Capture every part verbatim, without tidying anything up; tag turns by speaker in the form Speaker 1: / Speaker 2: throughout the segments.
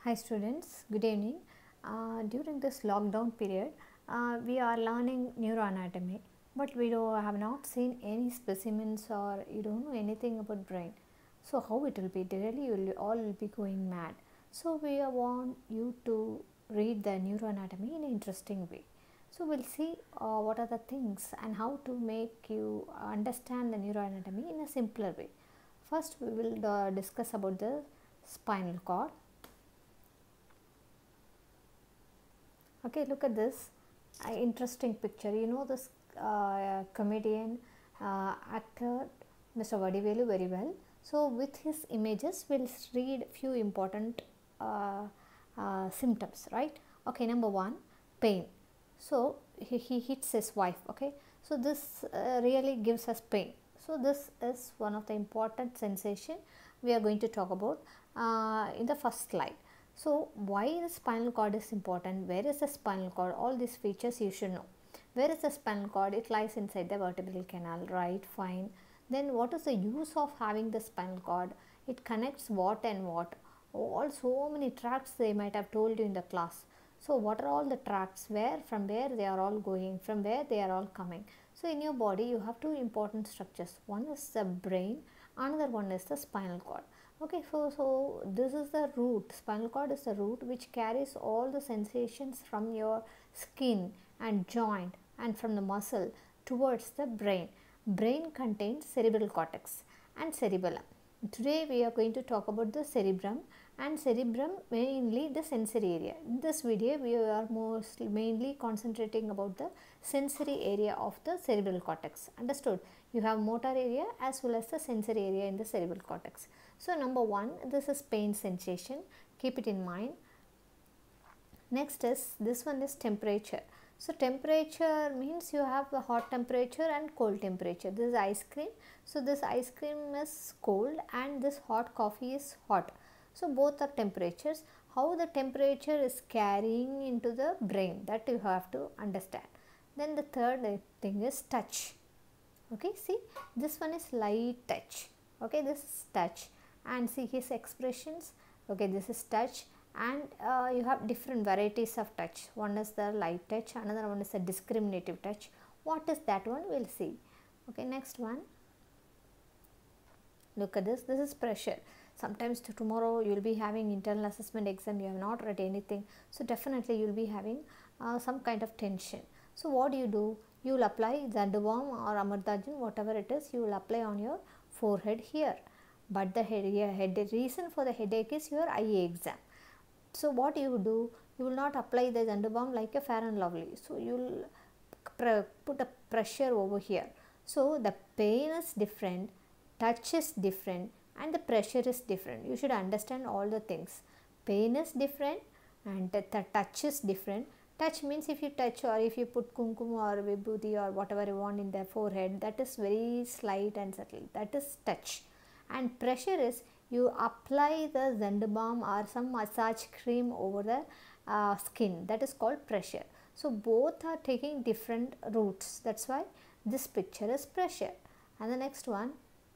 Speaker 1: Hi students, good evening. Uh, during this lockdown period, uh, we are learning neuroanatomy, but we do have not seen any specimens or you don't know anything about brain. So how it will be? Really, you will all will be going mad. So we want you to read the neuroanatomy in an interesting way. So we'll see uh, what are the things and how to make you understand the neuroanatomy in a simpler way. First, we will uh, discuss about the spinal cord. Okay, look at this uh, interesting picture. You know this uh, comedian uh, actor Mister Vadivelu very well. So with his images, we'll read few important uh, uh, symptoms, right? Okay, number one, pain. So he, he hits his wife. Okay, so this uh, really gives us pain. So this is one of the important sensation we are going to talk about uh, in the first slide. So why the spinal cord is important? Where is the spinal cord? All these features you should know. Where is the spinal cord? It lies inside the vertebral canal, right? Fine. Then what is the use of having the spinal cord? It connects what and what? All so many tracts they might have told you in the class. So what are all the tracts? Where, from where they are all going? From where they are all coming? So in your body you have two important structures. One is the brain, another one is the spinal cord. Okay, so, so this is the root. Spinal cord is the root which carries all the sensations from your skin and joint and from the muscle towards the brain. Brain contains cerebral cortex and cerebellum. Today we are going to talk about the cerebrum and cerebrum, mainly the sensory area. In this video we are mostly mainly concentrating about the sensory area of the cerebral cortex. Understood? You have motor area as well as the sensory area in the cerebral cortex. So number one, this is pain sensation. Keep it in mind. Next is, this one is temperature. So temperature means you have the hot temperature and cold temperature. This is ice cream. So this ice cream is cold and this hot coffee is hot. So both are temperatures. How the temperature is carrying into the brain, that you have to understand. Then the third thing is touch. Okay, see, this one is light touch. Okay, this is touch. And see his expressions. Okay, this is touch. And uh, you have different varieties of touch. One is the light touch, another one is a discriminative touch. What is that one? We'll see. Okay, next one. Look at this. This is pressure. Sometimes to tomorrow you will be having internal assessment exam. You have not read anything. So definitely you will be having uh, some kind of tension. So what do you do? You will apply Zanduvam or Amardajan, whatever it is. You will apply on your forehead here. But the head, yeah, head reason for the headache is your eye exam. So what you do, you will not apply the Zanduvam like a Fair and Lovely. So you will put a pressure over here. So the pain is different, touch is different, and the pressure is different. You should understand all the things. Pain is different and the, the touch is different. Touch means if you touch or if you put kumkum or vibhuti or whatever you want in the forehead, that is very slight and subtle. That is touch. And pressure is you apply the Zanduvam or some massage cream over the uh, skin. That is called pressure. So both are taking different routes. That's why this picture is pressure. And the next one,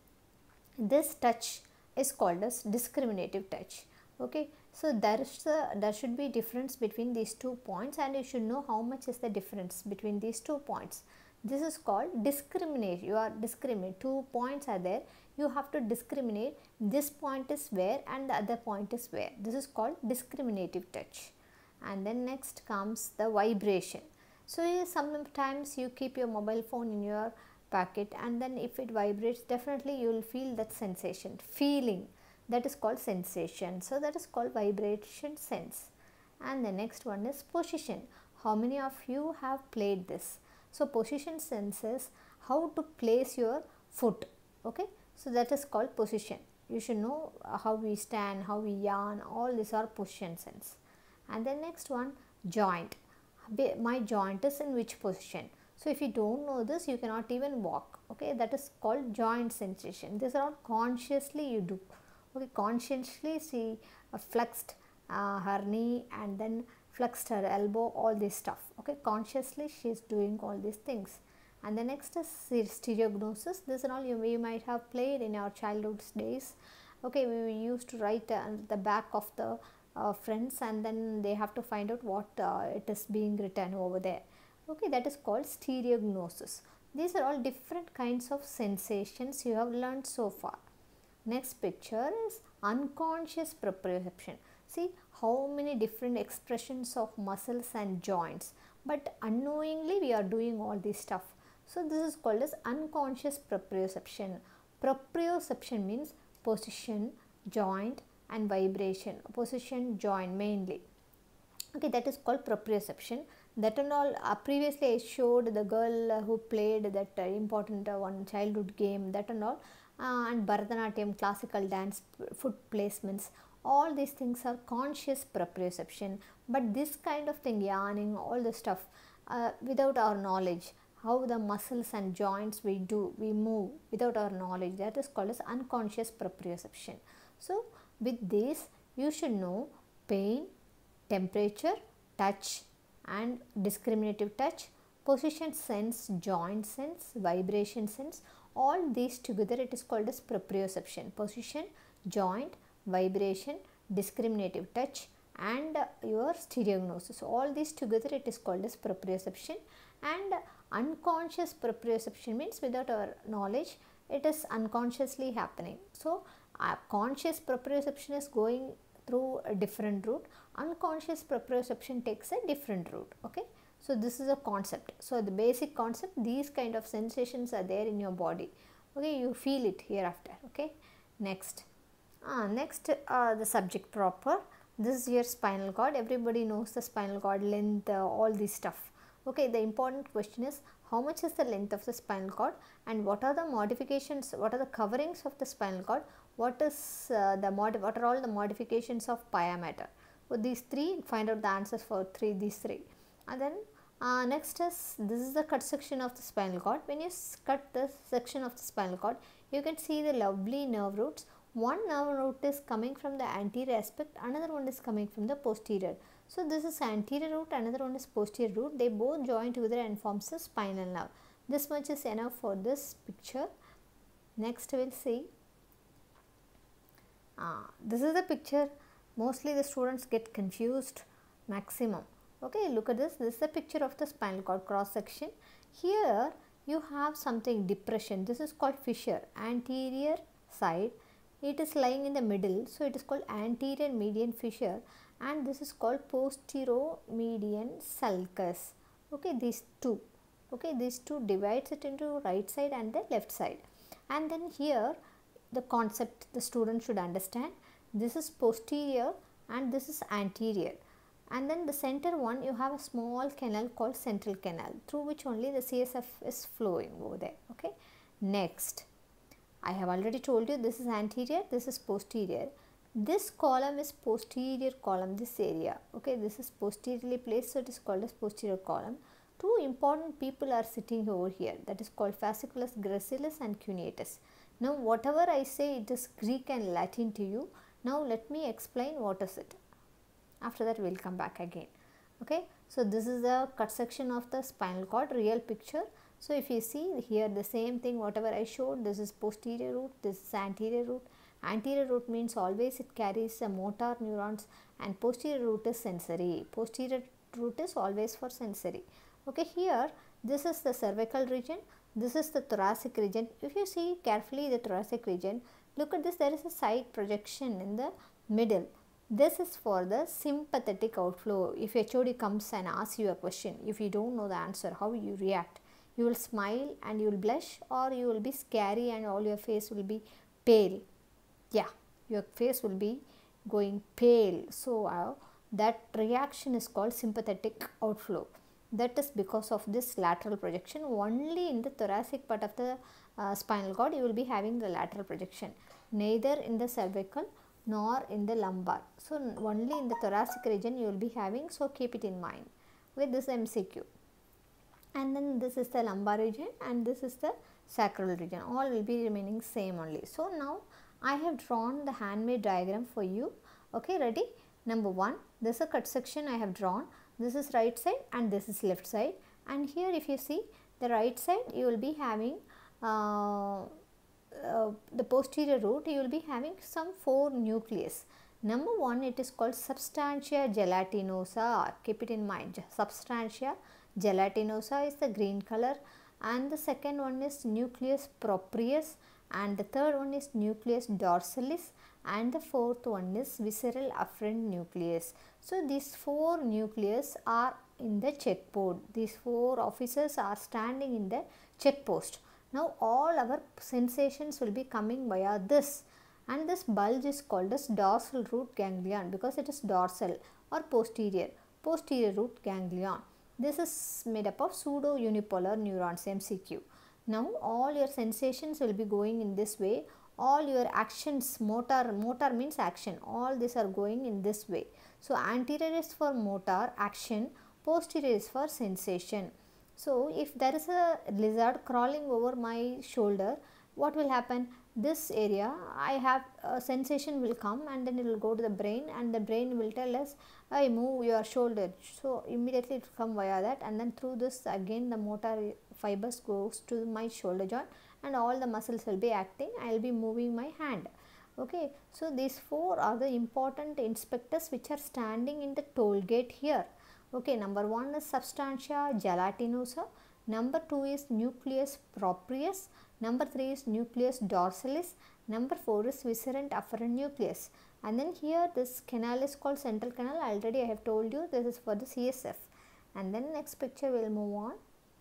Speaker 1: this touch is called as discriminative touch. Okay, so there is a, there should be difference between these two points, and you should know how much is the difference between these two points. This is called discriminate. You are discriminate. Two points are there. You have to discriminate. This point is where and the other point is where. This is called discriminative touch. And then next comes the vibration. So sometimes you keep your mobile phone in your pocket, and then if it vibrates, definitely you will feel that sensation, feeling. That is called sensation. So that is called vibration sense. And the next one is position. How many of you have played this? So position sense is how to place your foot. Okay, so that is called position. You should know how we stand, how we yawn, all these are position sense. And then next one, joint. My joint is in which position? So if you don't know this, you cannot even walk. Okay, that is called joint sensation. These are all consciously you do. Okay, consciously she uh, flexed uh, her knee and then flexed her elbow, all this stuff. Okay, consciously she is doing all these things. And the next is stereognosis. This and all you, you might have played in your childhood days. Okay, we used to write uh, the back of the uh, friends, and then they have to find out what uh, it is being written over there. Okay, that is called stereognosis. These are all different kinds of sensations you have learned so far. Next picture is unconscious proprioception. See how many different expressions of muscles and joints, but unknowingly we are doing all this stuff. So this is called as unconscious proprioception. Proprioception means position, joint and vibration. Position, joint mainly. Okay, that is called proprioception. That and all, uh, previously I showed the girl uh, who played that uh, important uh, one childhood game, that and all, uh, and Bharatanatyam, classical dance, foot placements, all these things are conscious proprioception. But this kind of thing, yarning, all the stuff, uh, without our knowledge, how the muscles and joints we do, we move without our knowledge, that is called as unconscious proprioception. So with this you should know pain, temperature, touch and discriminative touch, position sense, joint sense, vibration sense, all these together it is called as proprioception. Position, joint, vibration, discriminative touch and uh, your stereognosis, all these together it is called as proprioception. And unconscious proprioception means without our knowledge it is unconsciously happening. So uh, conscious proprioception is going through a different route, unconscious proprioception takes a different route. Okay, so this is a concept. So the basic concept, these kind of sensations are there in your body. Okay, you feel it hereafter. Okay, next uh, next uh, the subject proper. This is your spinal cord. Everybody knows the spinal cord length, uh, all this stuff. Okay, the important question is how much is the length of the spinal cord and what are the modifications, what are the coverings of the spinal cord, what is uh, the mod what are all the modifications of pia mater. So these three, find out the answers for three these three. And then uh, next is, this is the cut section of the spinal cord. When you cut the section of the spinal cord, you can see the lovely nerve roots. One nerve root is coming from the anterior aspect, another one is coming from the posterior. So this is anterior root, another one is posterior root. They both join together and forms a spinal nerve. This much is enough for this picture. Next we will see. Ah, this is the picture. Mostly the students get confused maximum. Okay, look at this. This is the picture of the spinal cord cross section. Here you have something depression. This is called fissure. Anterior side. It is lying in the middle. So it is called anterior median fissure. And this is called posterior-median sulcus. Okay, these two. Okay, these two divides it into right side and the left side. And then here the concept the student should understand. This is posterior and this is anterior. And then the center one, you have a small canal called central canal, through which only the C S F is flowing over there. Okay, next. I have already told you this is anterior, this is posterior. This column is posterior column, this area. Okay, this is posteriorly placed, so it is called as posterior column. Two important people are sitting over here, that is called fasciculus gracilis and cuneatus. Now whatever I say, it is Greek and Latin to you. Now let me explain what is it. After that we will come back again. Okay, so this is the cut section of the spinal cord, real picture. So if you see here the same thing whatever I showed, this is posterior root, this is anterior root. Anterior root means always it carries a motor neurons and posterior root is sensory. Posterior root is always for sensory. Okay, here this is the cervical region, this is the thoracic region. If you see carefully the thoracic region, look at this, there is a side projection in the middle. This is for the sympathetic outflow. If H O D comes and asks you a question, if you don't know the answer, how you react? You will smile and you will blush, or you will be scary and all your face will be pale. Yeah, your face will be going pale. So uh, that reaction is called sympathetic outflow. That is because of this lateral projection. Only in the thoracic part of the uh, spinal cord you will be having the lateral projection, neither in the cervical nor in the lumbar. So only in the thoracic region you will be having, so keep it in mind with this M C Q. And then this is the lumbar region and this is the sacral region. All will be remaining same only. So now I have drawn the handmade diagram for you. Okay, ready? Number one, this is a cut section I have drawn. This is right side and this is left side. And here if you see the right side, you will be having uh, uh, the posterior root, you will be having some four nucleus. Number one, it is called substantia gelatinosa. Keep it in mind. Substantia gelatinosa is the green color, and the second one is nucleus proprius, and the third one is nucleus dorsalis, and the fourth one is visceral afferent nucleus. So these four nucleus are in the checkpost. These four officers are standing in the check post. Now all our sensations will be coming via this, and this bulge is called as dorsal root ganglion because it is dorsal or posterior, posterior root ganglion. This is made up of pseudo unipolar neurons, M C Q. Now all your sensations will be going in this way. All your actions, motor, motor means action, all these are going in this way. So anterior is for motor action, posterior is for sensation. So if there is a lizard crawling over my shoulder, what will happen? This area I have a sensation will come, and then it will go to the brain, and the brain will tell us, I move your shoulder. So immediately it will come via that, and then through this again the motor fibers goes to my shoulder joint, and all the muscles will be acting. I will be moving my hand. Okay, so these four are the important inspectors which are standing in the toll gate here. Okay, number one is substantia gelatinosa, number two is nucleus proprius, number three is nucleus dorsalis, number four is viscerant afferent nucleus, and then here this canal is called central canal. Already I have told you this is for the C S F. And then next picture we will move on.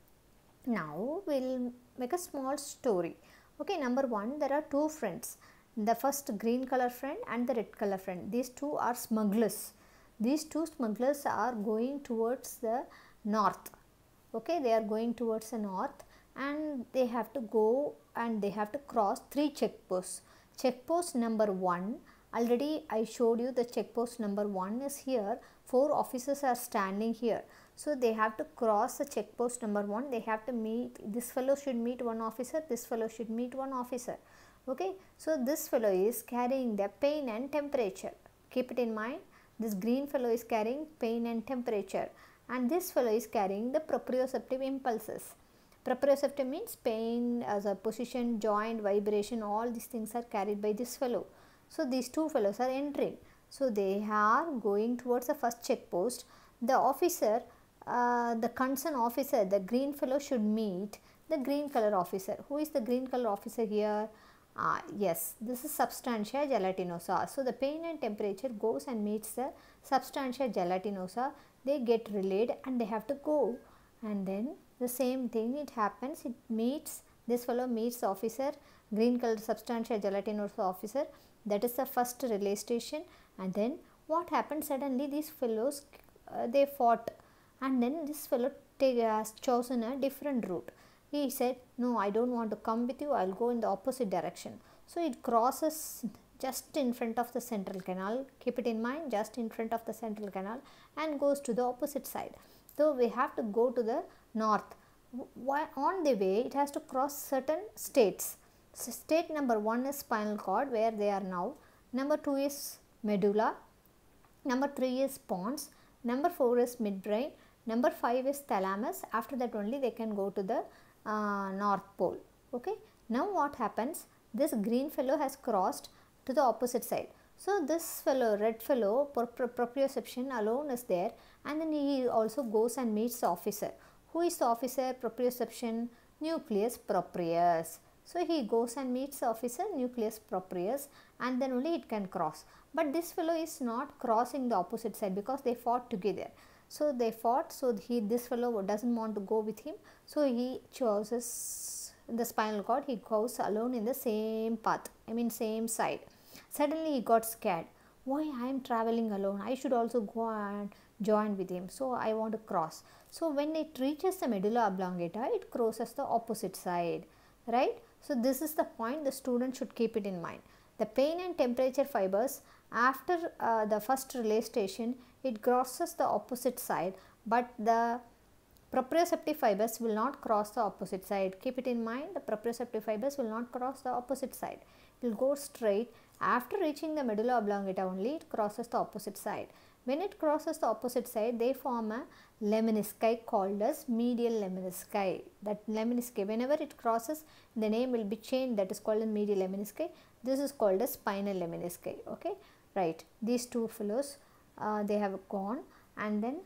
Speaker 1: Now we will make a small story. Okay, number one, there are two friends, the first green color friend and the red color friend. These two are smugglers. These two smugglers are going towards the north. Okay, they are going towards the north, and they have to go and they have to cross three checkposts. Checkpost number one, already I showed you the checkpost number one is here. Four officers are standing here. So they have to cross the checkpost number one. They have to meet, this fellow should meet one officer, this fellow should meet one officer. Okay, so this fellow is carrying the pain and temperature. Keep it in mind. This green fellow is carrying pain and temperature, and this fellow is carrying the proprioceptive impulses. Proprioceptive means pain, as a position, joint, vibration, all these things are carried by this fellow. So these two fellows are entering. So they are going towards the first check post. The officer, uh, the concerned officer, the green fellow should meet the green color officer. Who is the green color officer here? Ah, yes, this is substantia gelatinosa. So the pain and temperature goes and meets the substantia gelatinosa. They get relayed and they have to go, and then the same thing it happens. It meets, this fellow meets the officer, green color substantia gelatinosa officer. That is the first relay station. And then what happened? Suddenly these fellows uh, they fought, and then this fellow take, has chosen a different route. He said, no, I don't want to come with you, I will go in the opposite direction. So it crosses just in front of the central canal. Keep it in mind, just in front of the central canal, and goes to the opposite side. So we have to go to the north. On the way it has to cross certain states. So state number one is spinal cord, where they are now. Number two is medulla. Number three is pons. Number four is midbrain. Number five is thalamus. After that only they can go to the uh, north pole. Okay. Now what happens? This green fellow has crossed to the opposite side. So this fellow, red fellow, proprioception alone is there, and then he also goes and meets the officer. Who is the officer? Proprioception, nucleus proprius. So he goes and meets the officer, nucleus proprius, and then only it can cross. But this fellow is not crossing the opposite side because they fought together. So they fought, so he, this fellow doesn't want to go with him. So he chooses the spinal cord, he goes alone in the same path, I mean same side. Suddenly he got scared. Why I am traveling alone? I should also go and join with him. So I want to cross. So when it reaches the medulla oblongata, it crosses the opposite side, right? So this is the point the student should keep it in mind. The pain and temperature fibers, after uh, the first relay station, it crosses the opposite side, but the proprioceptive fibers will not cross the opposite side. Keep it in mind, the proprioceptive fibers will not cross the opposite side. It will go straight. After reaching the medulla oblongata only, it crosses the opposite side. When it crosses the opposite side, they form a lemnisci called as medial lemnisci. That lemnisci, whenever it crosses, the name will be changed. That is called as medial lemnisci. This is called as spinal lemnisci. Okay, right? These two fellows uh, they have gone, and then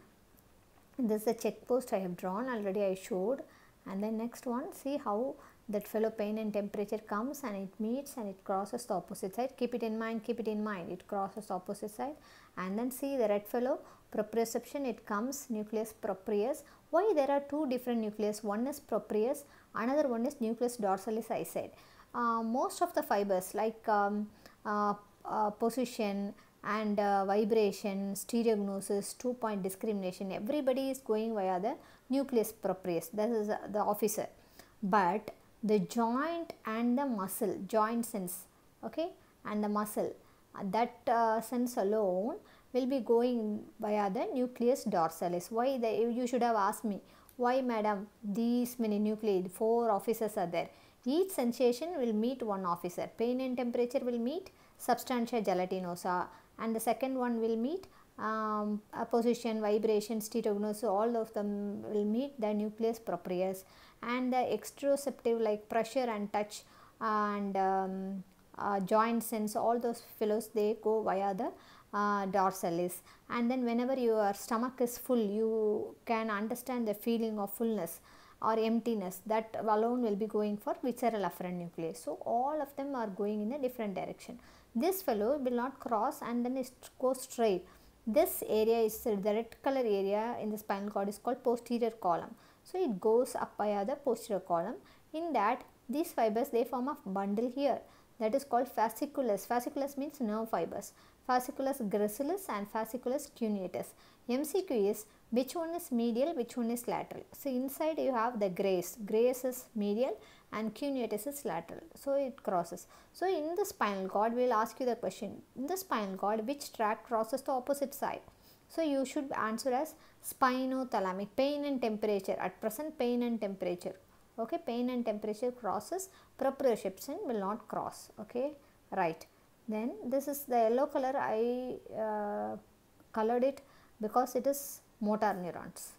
Speaker 1: this is the check post I have drawn already, I showed. And then next one, see how that fellow pain and temperature comes and it meets and it crosses the opposite side. Keep it in mind, keep it in mind, it crosses the opposite side. And then see the red fellow proprioception, it comes nucleus proprius. Why there are two different nucleus? One is proprius, another one is nucleus dorsalis, I said. Uh, most of the fibers like um, uh, uh, position and uh, vibration, stereognosis, two point discrimination, everybody is going via the nucleus proprius. This is uh, the officer. But the joint and the muscle, joint sense, okay, and the muscle, uh, that uh, sense alone will be going via the nucleus dorsalis. Why? The, you should have asked me, why madam these many nuclei, four officers are there? Each sensation will meet one officer. Pain and temperature will meet substantia gelatinosa, and the second one will meet um, a position, vibration, stereognosis, all of them will meet the nucleus proprius. And the exteroceptive like pressure and touch and um, uh, joint sense, all those fellows, they go via the uh, dorsalis. And then whenever your stomach is full, you can understand the feeling of fullness or emptiness, that alone will be going for visceral afferent nucleus. So all of them are going in a different direction. This fellow will not cross and then it goes straight. This area is the red color area in the spinal cord is called posterior column. So it goes up via the posterior column. In that, these fibers, they form a bundle here, that is called fasciculus. Fasciculus means nerve fibers. Fasciculus gracilis and fasciculus cuneatus. M C Q is which one is medial, which one is lateral. So inside you have the grace. Grace is medial and cuneatus is lateral. So it crosses. So in the spinal cord, we will ask you the question, in the spinal cord, which tract crosses the opposite side? So you should answer as spinothalamic. Pain and temperature. At present, pain and temperature. Okay, pain and temperature crosses. Proprioception will not cross. Okay, right. Then this is the yellow color. I uh, colored it because it is motor neurons.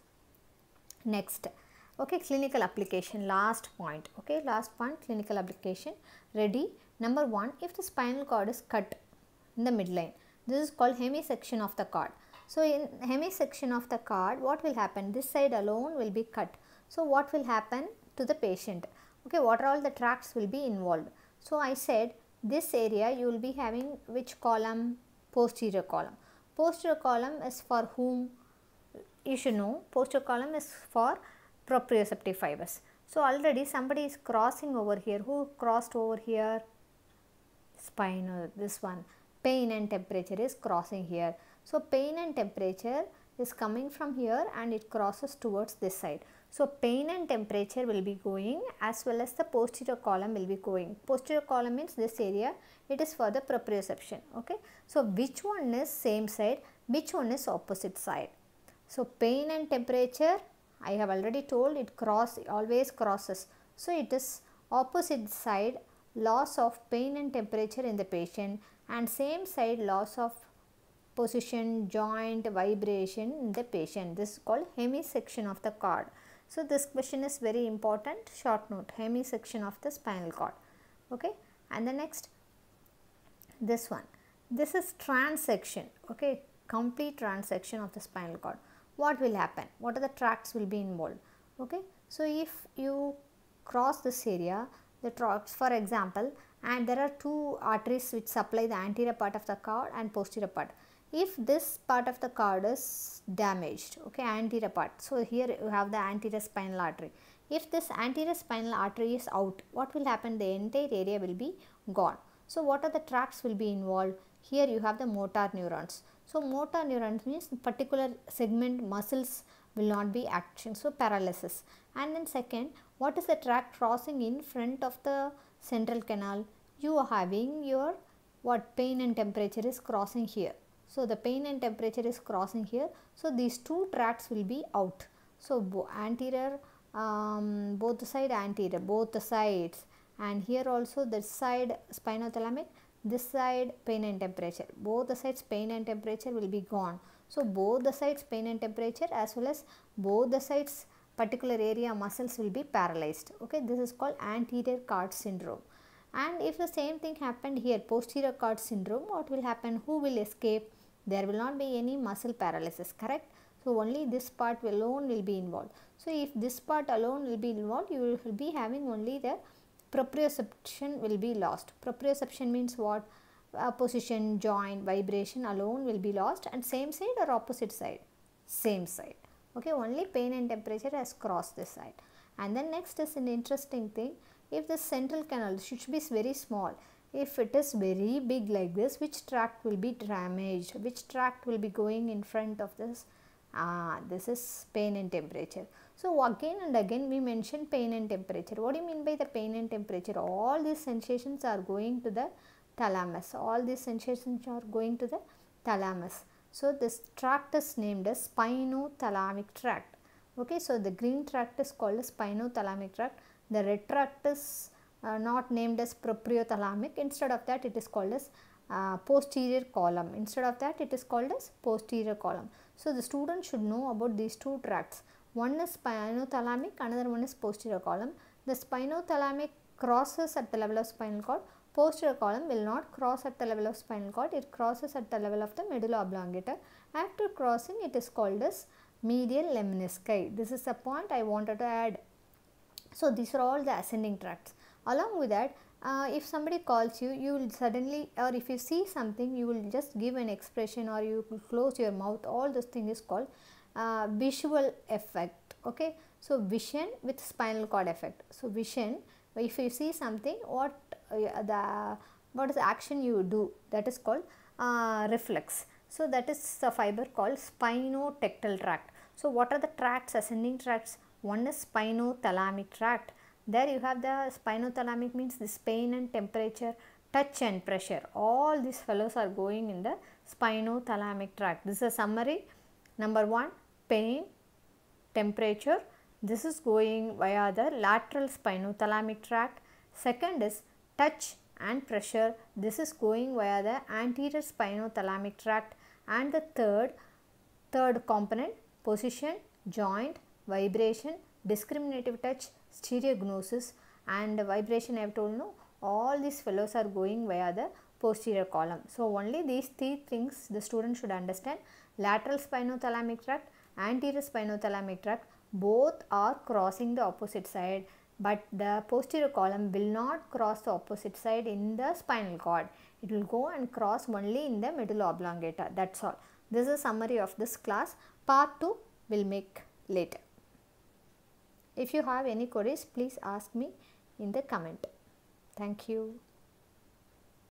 Speaker 1: Next, okay, clinical application, last point. Okay, last point, clinical application. Ready? Number one, if the spinal cord is cut in the midline, this is called hemisection of the cord. So in hemisection of the cord, what will happen? This side alone will be cut. So what will happen to the patient? Okay, what are all the tracts will be involved? So I said this area you will be having which column? Posterior column. Posterior column is for whom? You should know, posterior column is for proprioceptive fibers. So already somebody is crossing over here. Who crossed over here? Spinal, this one. Pain and temperature is crossing here. So pain and temperature is coming from here and it crosses towards this side. So pain and temperature will be going as well as the posterior column will be going. Posterior column means this area, it is for the proprioception. Okay. So which one is same side, which one is opposite side? So pain and temperature, I have already told it cross, always crosses. So it is opposite side, loss of pain and temperature in the patient, and same side loss of position, joint, vibration in the patient. This is called hemisection of the cord. So this question is very important. Short note, hemisection of the spinal cord. Okay, and the next, this one. This is transection. Okay, complete transection of the spinal cord. What will happen? What are the tracts will be involved? Okay, so if you cross this area, the tracts, for example, and there are two arteries which supply the anterior part of the cord and posterior part. If this part of the cord is damaged, okay, anterior part, so here you have the anterior spinal artery. If this anterior spinal artery is out, what will happen? The entire area will be gone. So what are the tracts will be involved? Here you have the motor neurons. So motor neurons means particular segment muscles will not be action, so paralysis. And then second, what is the tract crossing in front of the central canal? You are having your what pain and temperature is crossing here. So the pain and temperature is crossing here. So these two tracts will be out. So anterior, um, both the side anterior, both the sides, and here also this side spinothalamic, this side pain and temperature. Both the sides pain and temperature will be gone. So both the sides pain and temperature as well as both the sides particular area muscles will be paralyzed. Okay, this is called anterior cord syndrome. And if the same thing happened here, posterior cord syndrome, what will happen? Who will escape? There will not be any muscle paralysis, correct? So only this part alone will be involved. So if this part alone will be involved, you will be having only the proprioception will be lost. Proprioception means what? Uh, position, joint, vibration alone will be lost, and same side or opposite side? Same side. Okay, only pain and temperature has crossed this side. And then next is an interesting thing. If the central canal should be very small, if it is very big like this, which tract will be damaged? Which tract will be going in front of this? Ah, this is pain and temperature. So again and again we mention pain and temperature. What do you mean by the pain and temperature? All these sensations are going to the thalamus. All these sensations are going to the thalamus. So this tract is named as spinothalamic tract. Okay, so the green tract is called as spinothalamic tract. The red tract is uh, not named as propriothalamic. Instead of that, it is called as uh, posterior column. Instead of that, it is called as posterior column. So the student should know about these two tracts. One is spinothalamic, another one is posterior column. The spinothalamic crosses at the level of spinal cord. Posterior column will not cross at the level of spinal cord. It crosses at the level of the medulla oblongata. After crossing, it is called as medial lemnisci. This is the point I wanted to add. So these are all the ascending tracts. Along with that, uh, if somebody calls you, you will suddenly, or if you see something, you will just give an expression, or you will close your mouth. All this thing is called uh, visual effect. Okay, so vision with spinal cord effect. So vision, if you see something, what uh, the what is the action you do? That is called uh, reflex. So that is a fiber called spinotectal tract. So what are the tracts, ascending tracts? One is spinothalamic tract. There you have the spinothalamic, means this pain and temperature, touch and pressure. All these fellows are going in the spinothalamic tract. This is a summary. Number one, pain, temperature. This is going via the lateral spinothalamic tract. Second is touch and pressure. This is going via the anterior spinothalamic tract. And the third, third component, position, joint, vibration, discriminative touch, stereognosis, and vibration I have told, no, all these fellows are going via the posterior column. So only these three things the student should understand. Lateral spinothalamic tract, anterior spinothalamic tract, both are crossing the opposite side, but the posterior column will not cross the opposite side in the spinal cord. It will go and cross only in the medulla oblongata. That's all. This is a summary of this class. Part two will make later. If you have any queries, please ask me in the comment. Thank you.